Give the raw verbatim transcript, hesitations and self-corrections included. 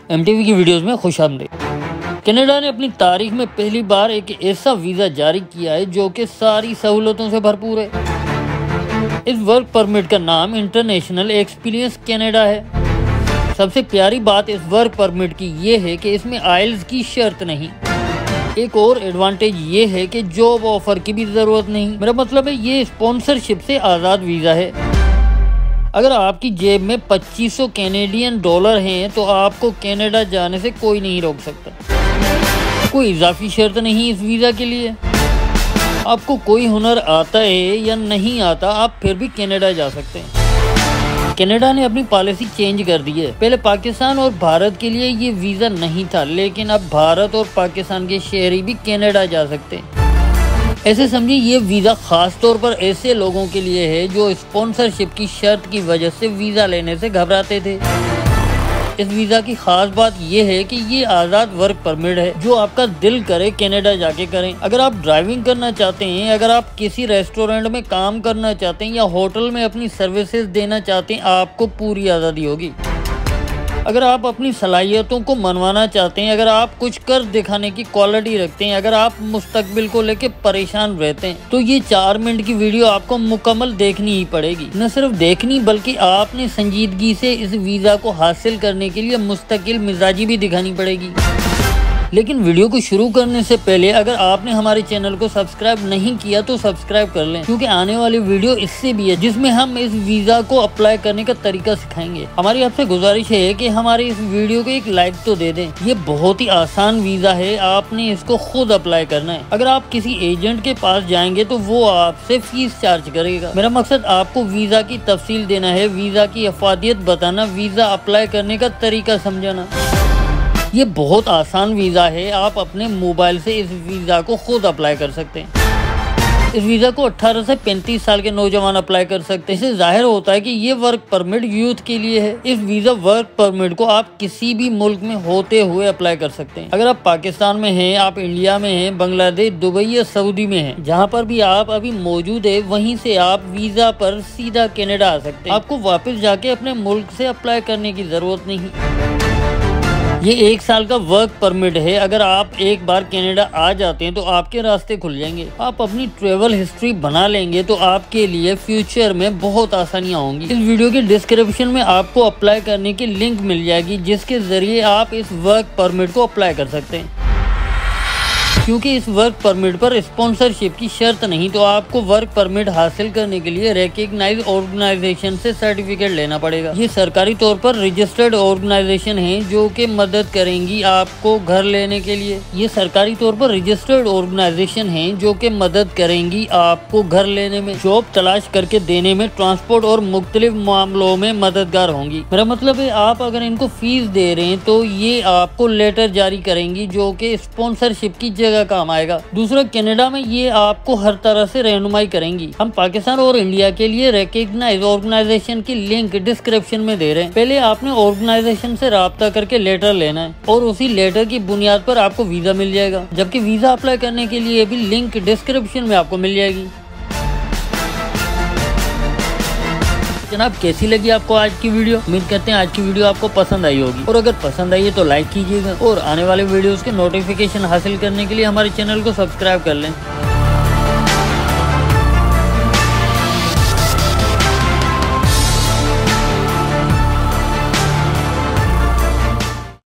MTV की videos में खुशामदीद। Canada ने अपनी तारीख में पहली बार एक ऐसा वीज़ा जारी किया है जो कि सारी सहूलतों से भरपूर है। इस वर्क परमिट का नाम इंटरनेशनल एक्सपीरियंस कनाडा है। सबसे प्यारी बात इस वर्क परमिट की ये है कि इसमें आइल्स की शर्त नहीं। एक और एडवांटेज ये है कि जॉब ऑफर की भी जरूरत नहीं। मेरा मतलब है ये स्पॉन्सरशिप से आज़ाद वीज़ा है। अगर आपकी जेब में पच्चीस सौ कैनेडियन डॉलर हैं तो आपको कनाडा जाने से कोई नहीं रोक सकता। कोई इजाफी शर्त नहीं इस वीज़ा के लिए। आपको कोई हुनर आता है या नहीं आता, आप फिर भी कनाडा जा सकते हैं। कनाडा ने अपनी पॉलिसी चेंज कर दी है। पहले पाकिस्तान और भारत के लिए ये वीज़ा नहीं था, लेकिन अब भारत और पाकिस्तान के शहरी भी कनाडा जा सकते हैं। ऐसे समझिए ये वीज़ा खास तौर पर ऐसे लोगों के लिए है जो स्पॉन्सरशिप की शर्त की वजह से वीज़ा लेने से घबराते थे। इस वीज़ा की खास बात यह है कि ये आज़ाद वर्क परमिट है। जो आपका दिल करे कनाडा जाके करें। अगर आप ड्राइविंग करना चाहते हैं, अगर आप किसी रेस्टोरेंट में काम करना चाहते हैं या होटल में अपनी सर्विसेज देना चाहते हैं, आपको पूरी आज़ादी होगी। अगर आप अपनी सलाहियतों को मनवाना चाहते हैं, अगर आप कुछ कर दिखाने की क्वालिटी रखते हैं, अगर आप मुस्तकबिल को लेके परेशान रहते हैं, तो ये चार मिनट की वीडियो आपको मुकम्मल देखनी ही पड़ेगी। न सिर्फ देखनी बल्कि आपने संजीदगी से इस वीज़ा को हासिल करने के लिए मुस्तकिल मिजाजी भी दिखानी पड़ेगी। लेकिन वीडियो को शुरू करने से पहले अगर आपने हमारे चैनल को सब्सक्राइब नहीं किया तो सब्सक्राइब कर लें, क्योंकि आने वाली वीडियो इससे भी है जिसमें हम इस वीज़ा को अप्लाई करने का तरीका सिखाएंगे। हमारी आपसे गुजारिश है कि हमारे इस वीडियो को एक लाइक तो दे दें। ये बहुत ही आसान वीज़ा है, आपने इसको खुद अप्लाई करना है। अगर आप किसी एजेंट के पास जाएंगे तो वो आपसे फीस चार्ज करेगा। मेरा मकसद आपको वीज़ा की तफसील देना है, वीज़ा की अफादियत बताना, वीज़ा अप्लाई करने का तरीका समझाना। ये बहुत आसान वीज़ा है, आप अपने मोबाइल से इस वीज़ा को खुद अप्लाई कर सकते हैं। इस वीज़ा को अठारह से पैंतीस साल के नौजवान अप्लाई कर सकते हैं। इससे जाहिर होता है कि ये वर्क परमिट यूथ के लिए है। इस वीज़ा वर्क परमिट को आप किसी भी मुल्क में होते हुए अप्लाई कर सकते हैं। अगर आप पाकिस्तान में हैं, आप इंडिया में हैं, बांग्लादेश, दुबई या सऊदी में हैं, जहाँ पर भी आप अभी मौजूद है, वहीं से आप वीज़ा पर सीधा कनाडा आ सकते हैं। आपको वापस जाके अपने मुल्क से अप्लाई करने की जरूरत नहीं। ये एक साल का वर्क परमिट है। अगर आप एक बार कनाडा आ जाते हैं तो आपके रास्ते खुल जाएंगे। आप अपनी ट्रेवल हिस्ट्री बना लेंगे तो आपके लिए फ्यूचर में बहुत आसानियां होंगी। इस वीडियो के डिस्क्रिप्शन में आपको अप्लाई करने की लिंक मिल जाएगी, जिसके जरिए आप इस वर्क परमिट को अप्लाई कर सकते हैं। क्योंकि इस वर्क परमिट पर स्पॉन्सरशिप की शर्त नहीं, तो आपको वर्क परमिट हासिल करने के लिए रिकॉग्नाइज्ड ऑर्गेनाइजेशन से सर्टिफिकेट लेना पड़ेगा। ये सरकारी तौर पर रजिस्टर्ड ऑर्गेनाइजेशन है जो कि मदद करेंगी आपको घर लेने के लिए। ये सरकारी तौर पर रजिस्टर्ड ऑर्गेनाइजेशन है जो कि मदद करेंगी आपको घर लेने में, जॉब तलाश करके देने में, ट्रांसपोर्ट और मुख्तलिफ मामलों में मददगार होंगी। मेरा मतलब है आप अगर इनको फीस दे रहे हैं तो ये आपको लेटर जारी करेंगी जो कि स्पॉन्सरशिप की जगह काम आएगा। दूसरा, कनाडा में ये आपको हर तरह से रहनुमाई करेंगी। हम पाकिस्तान और इंडिया के लिए रिकॉग्नाइज्ड ऑर्गेनाइजेशन की लिंक डिस्क्रिप्शन में दे रहे हैं। पहले आपने ऑर्गेनाइजेशन से राब्ता करके लेटर लेना है और उसी लेटर की बुनियाद पर आपको वीज़ा मिल जाएगा, जबकि वीज़ा अप्लाई करने के लिए भी लिंक डिस्क्रिप्शन में आपको मिल जाएगी। जनाब, कैसी लगी आपको आज की वीडियो? उम्मीद करते हैं आज की वीडियो आपको पसंद आई होगी, और अगर पसंद आई है तो लाइक कीजिएगा और आने वाले वीडियोस के नोटिफिकेशन हासिल करने के लिए हमारे चैनल को सब्सक्राइब कर लें।